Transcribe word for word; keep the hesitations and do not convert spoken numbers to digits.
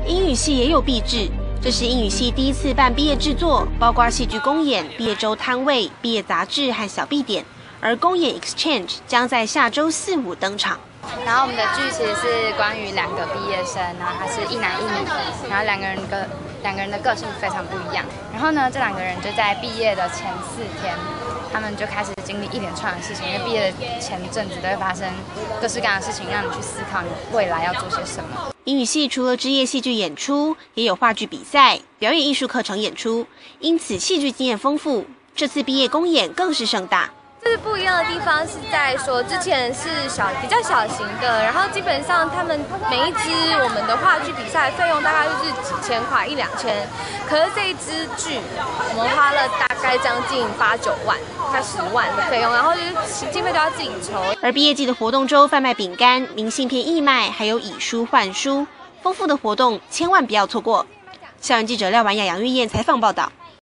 英语系也有毕制，这是英语系第一次办毕业制作，包括戏剧公演、毕业周摊位、毕业杂志和小毕点。而公演 Exchange 将在下周四五登场。 然后我们的剧其实是关于两个毕业生，然后他是一男一女，然后两个人的两个人的个性非常不一样。然后呢，这两个人就在毕业的前四天，他们就开始经历一连串的事情。因为毕业的前阵子都会发生各式各样的事情，让你去思考你未来要做些什么。 英语系除了职业戏剧演出，也有话剧比赛、表演艺术课程演出，因此戏剧经验丰富。这次毕业公演更是盛大。 就是不一样的地方是在说，之前是小比较小型的，然后基本上他们每一支我们的话剧比赛费用大概就是几千块一两千，可是这一支剧我们花了大概将近八九万，快十万的费用，然后就是经费都要自己筹。 而毕业季的活动周贩卖饼干、明信片义卖，还有以书换书，丰富的活动千万不要错过。校园记者廖婉雅、杨玉燕采访报道。